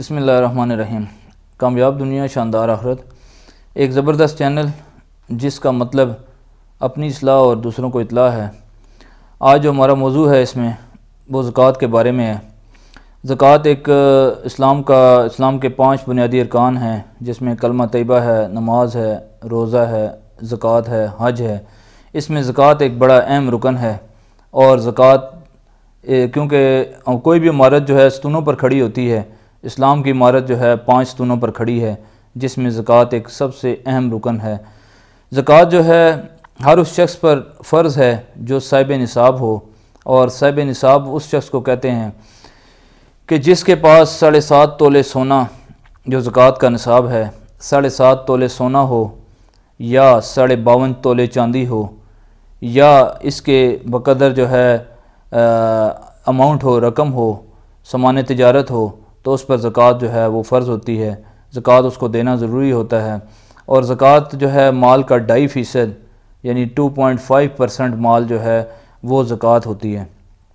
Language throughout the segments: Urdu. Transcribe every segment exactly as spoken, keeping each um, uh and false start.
بسم اللہ الرحمن الرحیم۔ کامیاب دنیا شاندار آخرت ایک زبردست چینل جس کا مطلب اپنی اصلاح اور دوسروں کو اطلاع ہے۔ آج جو ہمارا موضوع ہے اس میں وہ زکوٰۃ کے بارے میں ہے۔ زکوٰۃ ایک اسلام کا اسلام کے پانچ بنیادی ارکان ہیں جس میں کلمہ طیبہ ہے، نماز ہے، روزہ ہے، زکوٰۃ ہے، حج ہے۔ اس میں زکوٰۃ ایک بڑا اہم رکن ہے اور زکوٰۃ کیونکہ کوئی بھی عمارت جو ہے ستونوں پر کھڑی ہوتی ہے، اسلام کی عمارت جو ہے پانچ ستونوں پر کھڑی ہے جس میں زکوٰۃ ایک سب سے اہم رکن ہے۔ زکوٰۃ جو ہے ہر اس شخص پر فرض ہے جو صاحب نصاب ہو، اور صاحب نصاب اس شخص کو کہتے ہیں کہ جس کے پاس ساڑھے سات تولے سونا جو زکوٰۃ کا نصاب ہے، ساڑھے سات تولے سونا ہو یا ساڑھے باون تولے چاندی ہو یا اس کے بقدر جو ہے اماؤنٹ ہو، رقم ہو، سامان تجارت ہو، تو اس پر زکوٰۃ جو ہے وہ فرض ہوتی ہے۔ زکوٰۃ اس کو دینا ضروری ہوتا ہے، اور زکوٰۃ جو ہے مال کا ڈھائی فیصد یعنی ٹو پوائنٹ فائیو پرسنٹ مال جو ہے وہ زکوٰۃ ہوتی ہے،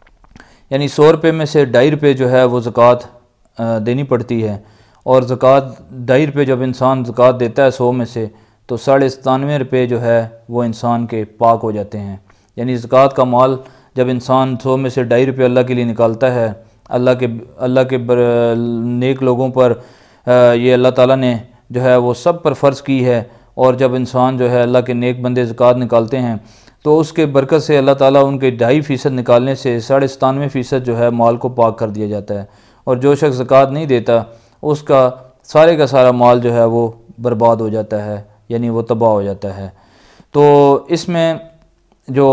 یعنی سو روپے میں سے ڈھائی روپے جو ہے وہ زکوٰۃ دینی پڑتی ہے۔ اور زکوٰۃ ڈھائی روپے جب انسان زکوٰۃ دیتا ہے سو میں سے، تو ساڑھے ستانوے روپے جو ہے وہ انسان کے پاک ہو جاتے ہیں۔ یعنی زکوٰۃ کا مال جب انسان سو میں سے ڈھائی روپے اللہ کے لیے نکالتا ہے، اللہ کے اللہ کے نیک لوگوں پر یہ اللہ تعالیٰ نے جو ہے وہ سب پر فرض کی ہے، اور جب انسان جو ہے اللہ کے نیک بندے زکوٰۃ نکالتے ہیں تو اس کے برکت سے اللہ تعالیٰ ان کے ڈھائی فیصد نکالنے سے ساڑھے ستانوے فیصد جو ہے مال کو پاک کر دیا جاتا ہے، اور جو شخص زکوٰۃ نہیں دیتا اس کا سارے کا سارا مال جو ہے وہ برباد ہو جاتا ہے، یعنی وہ تباہ ہو جاتا ہے۔ تو اس میں جو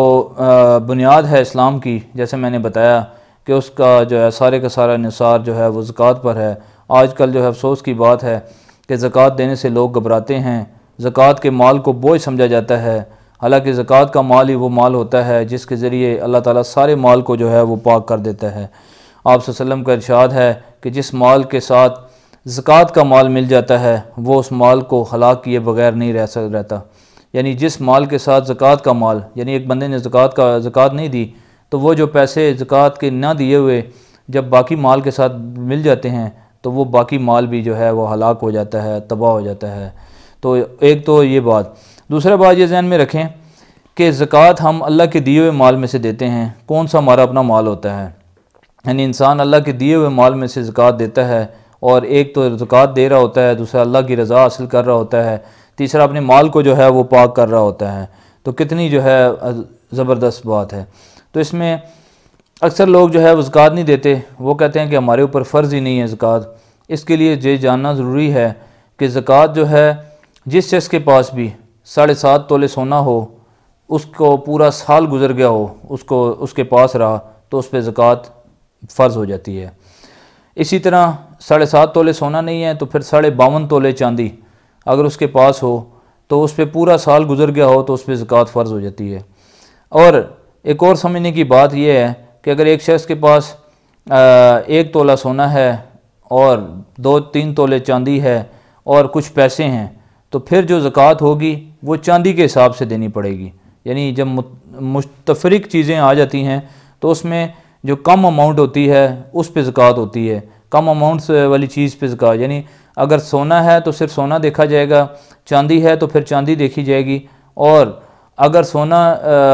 بنیاد ہے اسلام کی، جیسے میں نے بتایا کہ اس کا جو ہے سارے کا سارا انحصار جو ہے وہ زکوٰۃ پر ہے۔ آج کل جو ہے افسوس کی بات ہے کہ زکوٰۃ دینے سے لوگ گھبراتے ہیں، زکوٰۃ کے مال کو بوجھ سمجھا جاتا ہے، حالانکہ زکوٰۃ کا مال ہی وہ مال ہوتا ہے جس کے ذریعے اللہ تعالیٰ سارے مال کو جو ہے وہ پاک کر دیتا ہے۔ آپ صلی اللہ علیہ وسلم کا ارشاد ہے کہ جس مال کے ساتھ زکوٰۃ کا مال مل جاتا ہے وہ اس مال کو ہلاک کیے بغیر نہیں رہ سک رہتا یعنی جس مال کے ساتھ زکوٰۃ کا مال، یعنی ایک بندے نے زکوٰۃ کا زکوٰۃ نہیں دی تو وہ جو پیسے زکوٰۃ کے نہ دیے ہوئے جب باقی مال کے ساتھ مل جاتے ہیں تو وہ باقی مال بھی جو ہے وہ ہلاک ہو جاتا ہے، تباہ ہو جاتا ہے۔ تو ایک تو یہ بات، دوسرا بات یہ ذہن میں رکھیں کہ زکوٰۃ ہم اللہ کے دیے ہوئے مال میں سے دیتے ہیں۔ کون سا ہمارا اپنا مال ہوتا ہے، یعنی انسان اللہ کے دیے ہوئے مال میں سے زکوٰۃ دیتا ہے، اور ایک تو زکوٰۃ دے رہا ہوتا ہے، دوسرا اللہ کی رضا حاصل کر رہا ہوتا ہے، تیسرا اپنے مال کو جو ہے وہ پاک کر رہا ہوتا ہے۔ تو کتنی جو ہے زبردست بات ہے۔ تو اس میں اکثر لوگ جو ہے وہ زکوٰۃ نہیں دیتے، وہ کہتے ہیں کہ ہمارے اوپر فرض ہی نہیں ہے زکوٰۃ۔ اس کے لیے یہ جاننا ضروری ہے کہ زکوٰۃ جو ہے جس شخص کے پاس بھی ساڑھے سات تولے سونا ہو، اس کو پورا سال گزر گیا ہو، اس کو اس کے پاس رہا تو اس پہ زکوٰۃ فرض ہو جاتی ہے۔ اسی طرح ساڑھے سات تولے سونا نہیں ہے تو پھر ساڑھے باون تولے چاندی اگر اس کے پاس ہو تو اس پہ پورا سال گزر گیا ہو تو اس پہ زکوٰۃ فرض ہو جاتی ہے۔ اور ایک اور سمجھنے کی بات یہ ہے کہ اگر ایک شخص کے پاس ایک تولہ سونا ہے اور دو تین تولے چاندی ہے اور کچھ پیسے ہیں، تو پھر جو زکوٰۃ ہوگی وہ چاندی کے حساب سے دینی پڑے گی۔ یعنی جب متفرق چیزیں آ جاتی ہیں تو اس میں جو کم اماؤنٹ ہوتی ہے اس پہ زکوٰۃ ہوتی ہے، کم اماؤنٹ والی چیز پہ زکوٰۃ، یعنی اگر سونا ہے تو صرف سونا دیکھا جائے گا، چاندی ہے تو پھر چاندی دیکھی جائے گی، اور اگر سونا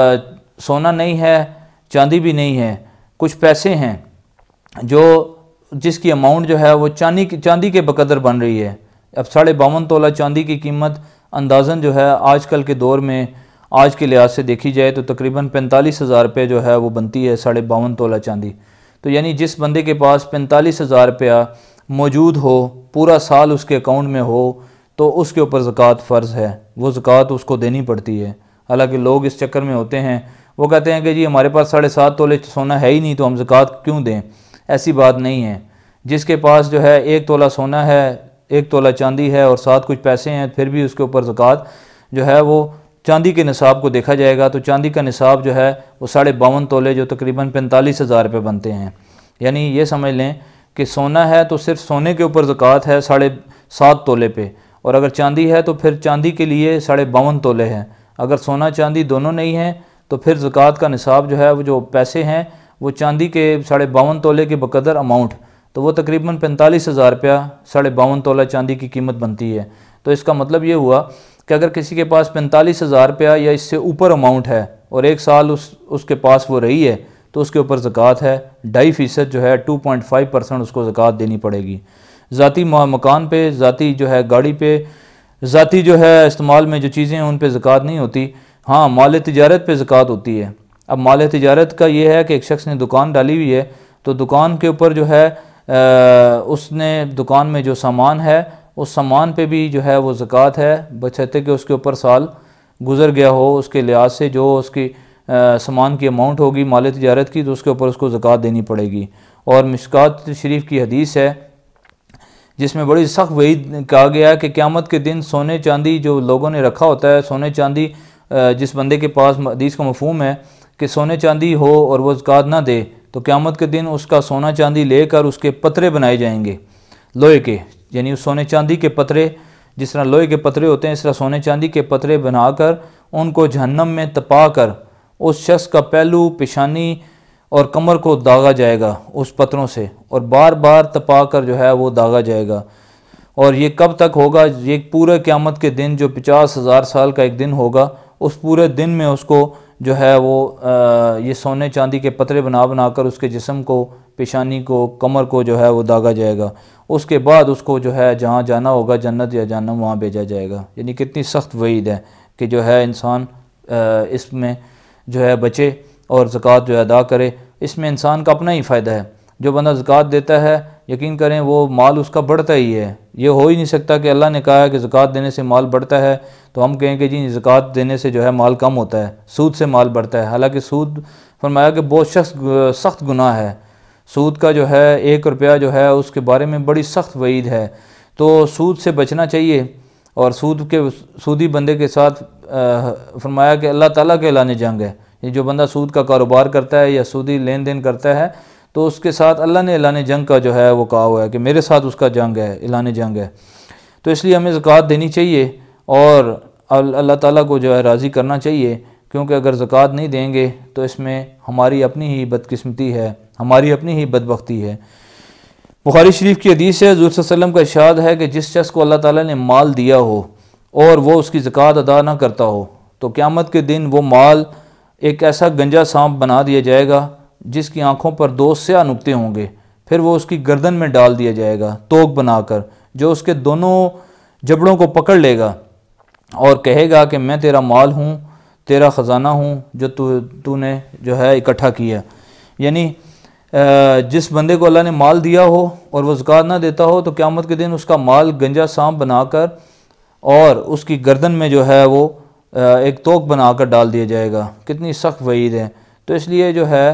سونا نہیں ہے، چاندی بھی نہیں ہے، کچھ پیسے ہیں جو جس کی اماؤنٹ جو ہے وہ چاندی چاندی کے بقدر بن رہی ہے۔ اب ساڑھے باون تولہ چاندی کی قیمت اندازاً جو ہے آج کل کے دور میں آج کے لحاظ سے دیکھی جائے تو تقریباً پینتالیس ہزار روپے جو ہے وہ بنتی ہے ساڑھے باون تولہ چاندی۔ تو یعنی جس بندے کے پاس پینتالیس ہزار روپیہ موجود ہو، پورا سال اس کے اکاؤنٹ میں ہو، تو اس کے اوپر زکوٰۃ فرض ہے، وہ زکوٰۃ اس کو دینی پڑتی ہے۔ حالانکہ لوگ اس چکر میں ہوتے ہیں، وہ کہتے ہیں کہ جی ہمارے پاس ساڑھے سات تولے سونا ہے ہی نہیں تو ہم زکوٰۃ کیوں دیں۔ ایسی بات نہیں ہے۔ جس کے پاس جو ہے ایک تولہ سونا ہے، ایک تولہ چاندی ہے اور ساتھ کچھ پیسے ہیں، پھر بھی اس کے اوپر زکوٰۃ جو ہے وہ چاندی کے نصاب کو دیکھا جائے گا تو چاندی کا نصاب جو ہے وہ ساڑھے باون تولے جو تقریباً پینتالیس ہزار روپے بنتے ہیں۔ یعنی یہ سمجھ لیں کہ سونا ہے تو صرف سونے کے اوپر زکوٰۃ ہے ساڑھے سات تولے پہ، اور اگر چاندی ہے تو پھر چاندی کے لیے ساڑھے باون تولے ہیں۔ اگر سونا چاندی دونوں نہیں ہیں تو پھر زکوٰۃ کا نصاب جو ہے وہ جو پیسے ہیں وہ چاندی کے ساڑھے باون تولے کے بقدر اماؤنٹ تو وہ تقریباً پینتالیس ہزار روپیہ ساڑھے باون تولہ چاندی کی قیمت بنتی ہے۔ تو اس کا مطلب یہ ہوا کہ اگر کسی کے پاس پینتالیس ہزار روپیہ یا اس سے اوپر اماؤنٹ ہے اور ایک سال اس اس کے پاس وہ رہی ہے تو اس کے اوپر زکوٰۃ ہے ڈھائی فیصد جو ہے ٹو پوائنٹ فائیو پرسنٹ اس کو زکوٰۃ دینی پڑے گی۔ ذاتی مکان پہ، ذاتی جو ہے گاڑی پہ، ذاتی جو ہے استعمال میں جو چیزیں ہیں ان پہ زکوٰۃ نہیں ہوتی۔ ہاں مال تجارت پہ زکوٰۃ ہوتی ہے۔ اب مال تجارت کا یہ ہے کہ ایک شخص نے دکان ڈالی ہوئی ہے تو دکان کے اوپر جو ہے اس نے دکان میں جو سامان ہے اس سامان پہ بھی جو ہے وہ زکوٰۃ ہے، بشرطے کہ اس کے اوپر سال گزر گیا ہو، اس کے لحاظ سے جو اس کی سامان کی اماؤنٹ ہوگی مال تجارت کی تو اس کے اوپر اس کو زکوٰۃ دینی پڑے گی۔ اور مشکات شریف کی حدیث ہے جس میں بڑی سخت وعید کہا گیا ہے کہ قیامت کے دن سونے چاندی جو لوگوں نے رکھا ہوتا ہے، سونے چاندی جس بندے کے پاس، حدیث کا مفہوم ہے کہ سونے چاندی ہو اور وہ زکوٰۃ نہ دے تو قیامت کے دن اس کا سونا چاندی لے کر اس کے پترے بنائے جائیں گے لوہے کے، یعنی اس سونے چاندی کے پترے جس طرح لوہے کے پترے ہوتے ہیں اس طرح سونے چاندی کے پترے بنا کر ان کو جہنم میں تپا کر اس شخص کا پہلو، پیشانی اور کمر کو داغا جائے گا اس پتروں سے، اور بار بار تپا کر جو ہے وہ داغا جائے گا۔ اور یہ کب تک ہوگا؟ یہ پورے قیامت کے دن جو پچاس ہزار سال کا ایک دن ہوگا اس پورے دن میں اس کو جو ہے وہ یہ سونے چاندی کے پترے بنا بنا کر اس کے جسم کو، پیشانی کو، کمر کو جو ہے وہ داغا جائے گا۔ اس کے بعد اس کو جو ہے جہاں جانا ہوگا جنت یا جہنم وہاں بھیجا جائے گا۔ یعنی کتنی سخت وعید ہے کہ جو ہے انسان اس میں جو ہے بچے اور زکوٰۃ جو ہے ادا کرے۔ اس میں انسان کا اپنا ہی فائدہ ہے۔ جو بندہ زکوٰۃ دیتا ہے یقین کریں وہ مال اس کا بڑھتا ہی ہے۔ یہ ہو ہی نہیں سکتا کہ اللہ نے کہا ہے کہ زکوٰۃ دینے سے مال بڑھتا ہے تو ہم کہیں کہ جی زکوٰۃ دینے سے جو ہے مال کم ہوتا ہے، سود سے مال بڑھتا ہے۔ حالانکہ سود فرمایا کہ بہت شخص سخت گناہ ہے، سود کا جو ہے ایک روپیہ جو ہے اس کے بارے میں بڑی سخت وعید ہے۔ تو سود سے بچنا چاہیے، اور سود کے سودی بندے کے ساتھ فرمایا کہ اللہ تعالیٰ کے اعلان جنگ ہے۔ یہ جو بندہ سود کا کاروبار کرتا ہے یا سودی لین دین کرتا ہے تو اس کے ساتھ اللہ نے اعلان جنگ کا جو ہے وہ کہا ہوا ہے کہ میرے ساتھ اس کا جنگ ہے، اعلان جنگ ہے۔ تو اس لیے ہمیں زکوٰۃ دینی چاہیے اور اللہ تعالیٰ کو جو ہے راضی کرنا چاہیے، کیونکہ اگر زکوٰۃ نہیں دیں گے تو اس میں ہماری اپنی ہی بدقسمتی ہے، ہماری اپنی ہی بدبختی ہے۔ بخاری شریف کی حدیث ہے، حضور صلی اللہ علیہ وسلم کا ارشاد ہے کہ جس شخص کو اللہ تعالیٰ نے مال دیا ہو اور وہ اس کی زکوٰۃ ادا نہ کرتا ہو تو قیامت کے دن وہ مال ایک ایسا گنجا سانپ بنا دیا جائے گا جس کی آنکھوں پر دو سیاہ نقطے ہوں گے، پھر وہ اس کی گردن میں ڈال دیا جائے گا توق بنا کر، جو اس کے دونوں جبڑوں کو پکڑ لے گا اور کہے گا کہ میں تیرا مال ہوں، تیرا خزانہ ہوں جو تو تو نے جو ہے اکٹھا کیا۔ یعنی جس بندے کو اللہ نے مال دیا ہو اور وہ زکوٰۃ نہ دیتا ہو تو قیامت کے دن اس کا مال گنجا سانپ بنا کر اور اس کی گردن میں جو ہے وہ ایک توق بنا کر ڈال دیا جائے گا۔ کتنی سخت وعید ہے۔ تو اس لیے جو ہے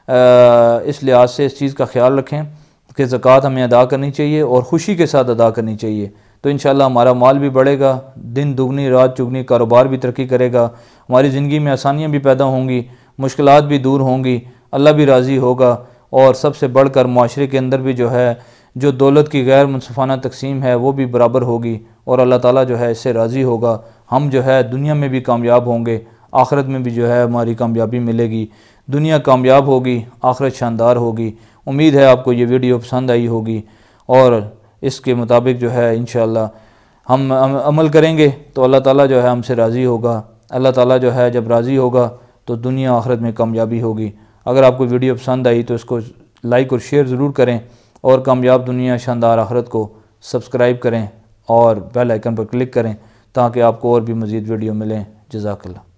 اس لحاظ سے اس چیز کا خیال رکھیں کہ زکوٰۃ ہمیں ادا کرنی چاہیے اور خوشی کے ساتھ ادا کرنی چاہیے، تو انشاءاللہ ہمارا مال بھی بڑھے گا، دن دگنی رات چگنی، کاروبار بھی ترقی کرے گا، ہماری زندگی میں آسانیاں بھی پیدا ہوں گی، مشکلات بھی دور ہوں گی، اللہ بھی راضی ہوگا، اور سب سے بڑھ کر معاشرے کے اندر بھی جو ہے جو دولت کی غیر منصفانہ تقسیم ہے وہ بھی برابر ہوگی، اور اللہ تعالیٰ جو ہے اس سے راضی ہوگا۔ ہم جو ہے دنیا میں بھی کامیاب ہوں گے، آخرت میں بھی جو ہے ہماری کامیابی ملے گی، دنیا کامیاب ہوگی، آخرت شاندار ہوگی۔ امید ہے آپ کو یہ ویڈیو پسند آئی ہوگی، اور اس کے مطابق جو ہے انشاءاللہ ہم عمل کریں گے تو اللہ تعالیٰ جو ہے ہم سے راضی ہوگا۔ اللہ تعالیٰ جو ہے جب راضی ہوگا تو دنیا آخرت میں کامیابی ہوگی۔ اگر آپ کو ویڈیو پسند آئی تو اس کو لائک اور شیئر ضرور کریں، اور کامیاب دنیا شاندار آخرت کو سبسکرائب کریں اور بیل آئیکن پر کلک کریں تاکہ آپ کو اور بھی مزید ویڈیو ملیں۔ جزاک اللہ۔